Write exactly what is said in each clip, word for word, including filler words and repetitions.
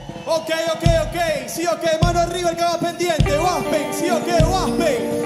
Ok, ok, ok. Sí, ok, mano arriba el que va pendiente. Waspen, sí, ok, Waspen.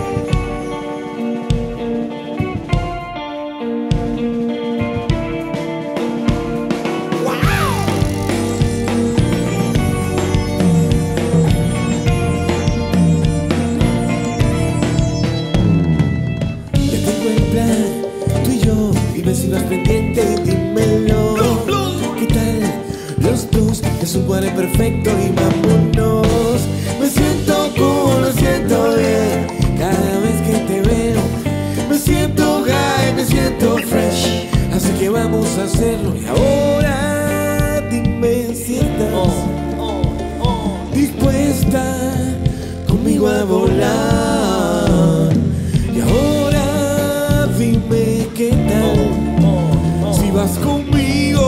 Dime si vas pendiente, dímelo. ¿Qué tal? Los dos es un cuadro perfecto y vámonos. Me siento cool, me siento bien cada vez que te veo. Me siento high, me siento fresh. Así que vamos a hacerlo. Y ahora dime si estás oh, oh, oh. dispuesta conmigo a volar. Y ahora dime qué tal oh, oh, oh. si vas conmigo.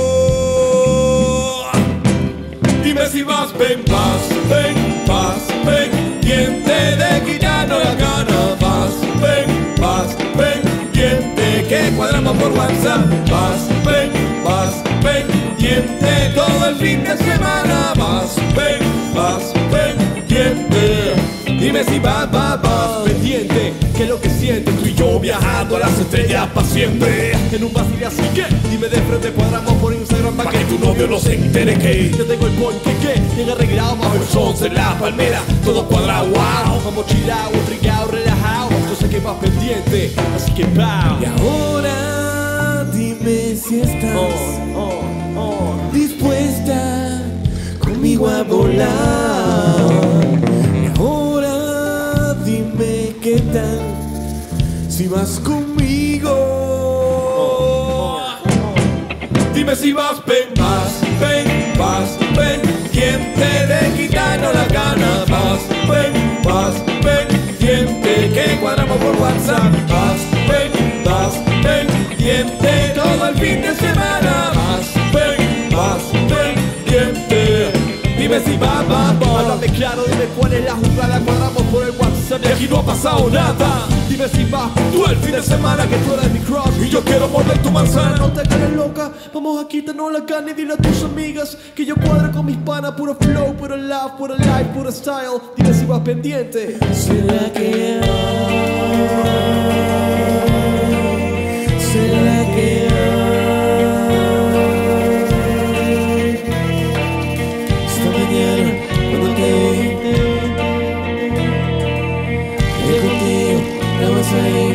Dime si vas, ven, vas, ven, vas, ven. Pendiente de quitarnos la gana. Vas, ven, vas, ven. Pendiente que cuadramos por WhatsApp. Vas, ven, vas, ven. Pendiente todo el fin de semana. Vas, ven, vas, ven. Pendiente. Dime si vas, vas, vas. Pendiente, que es lo que sientes tú y yo viajando a las estrellas para siempre. En un vacile así que dime de frente, cuadramos por Instagram para que tu novio no se entere que yo tengo el point que que llega arreglado bajo el sol en la palmera, todo cuadrado, wow. Como chilao, trigao, relajado. Yo sé que vas pendiente, así que pow. Y ahora dime si estás oh, oh, oh. dispuesta conmigo a volar. Y ahora dime qué tal si vas conmigo. Oh, oh, oh. Dime si vas, ven, vas, ven, vas, ven. Pendiente de quitarnos la gana. Vas, ven, vas, ven. Pendiente que cuadramos por WhatsApp. Vas, ven, vas, ven. Pendiente todo el fin de semana. Vas, ven, vas, ven. Pendiente. Dime si va, va, va. Háblame claro, dime cuál es la jugada. Cuadramos por el WhatsApp y aquí no ha pasado nada. Dime si va, tú el fin de semana que tú eres mi crush y yo quiero morder tu manzana. No te quedes loca, vamos a quitarnos la carne y dile a tus amigas que yo cuadro con mis panas. Puro flow, puro love, puro life, puro style. Dime si vas pendiente. ¿Será que hay? ¿Será que hay? Esta mañana cuando te vi contigo, estabas ahí.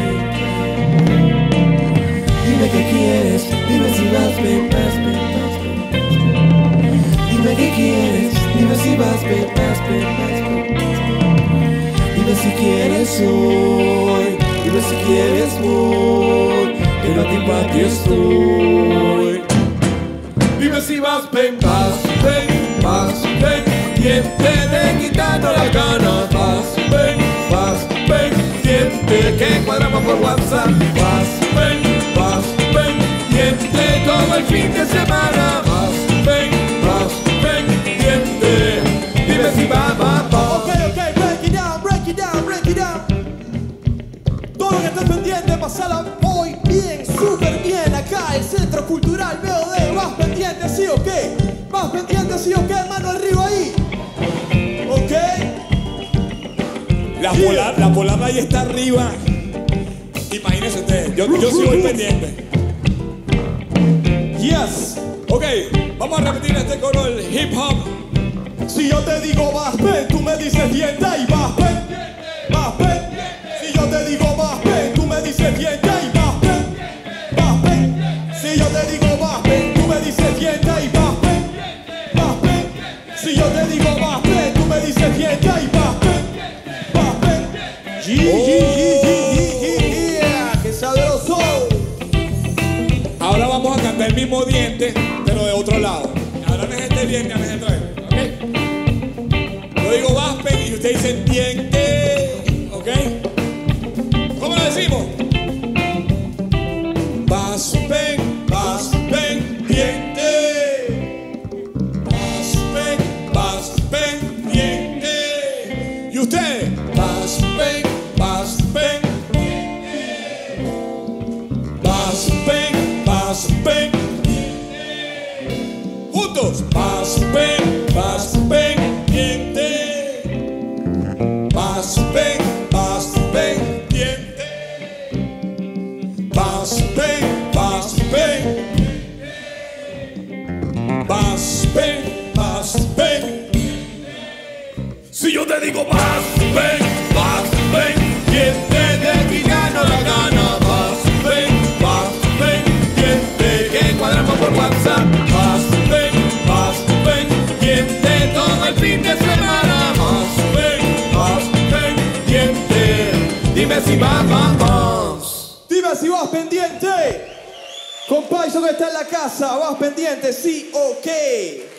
Dime qué quieres, dime si vas, ven, vas, ven, vas, ven. Dime qué quieres, dime si vas, ven, vas, ven, vas, ven. Dime si quieres hoy, dime si quieres hoy, que no te empate estoy. Dime si vas, ven, vas, ven, vas, ven. Pendiente de quitarnos la gana. Vas, ven, vas, ven. Pendiente que cuadramos por WhatsApp. Vas, ven, vas, ven. Pendiente todo el fin de semana. Vas, ven, vas, ven. Pendiente. Dime si va, va, va. Ok, ok, break it down, break it down, break it down. Todo lo que estés pendiente, pasala hoy bien, súper bien. Acá el Centro Cultural V O D. Vas pendiente, sí o qué. Vas pendiente, sí o qué, mano arriba ahí. Ok. La yeah. polar, la polar ahí está arriba. Imagínense ustedes, yo, yo sí voy pendiente. Yes. Ok, vamos a repetir este coro del hip hop. Si yo te digo vas, ven, tú me dices diente y vas, ven, vas, ven. Si yo te digo vas, ven, tú me dices diente y vas, ven, vas, ven. Si yo te digo vas, ven, tú me dices diente y vas, ven, vas, ven. Si yo te digo vas, ven, tú me dices diente y vas, ven, vas, ven. Yeah, yeah, yeah, qué sabroso. Ahora vamos a cantar el mismo diente, pero de otro lado. Ahora no es este diente, no es este diente. Yo digo Vaspen y usted dice diente, ¿ok? ¿Cómo lo decimos? Vaspen, Vaspen, diente. Vaspen, Vaspen, diente. ¿Y usted? Vaspen, Vaspen, diente. Vaspen, Vaspen, diente. Juntos. Vas, ven, vas, pendiente. Vas, ven, vas, pendiente. Vas, ven, vas, pendiente. Vas, ven, vas, pendiente. Si yo te digo vas, ven, vas, pendiente, de que gano la gana. Vas, ven, vas, pendiente, que cuadramos por WhatsApp. Vas, ven, vas, pendiente, todo el fin de semana. Vas, ven, vas, pendiente, dime si vas, vamos. Dime si vas pendiente. CompaySon que está en la casa, vas pendiente, sí o qué.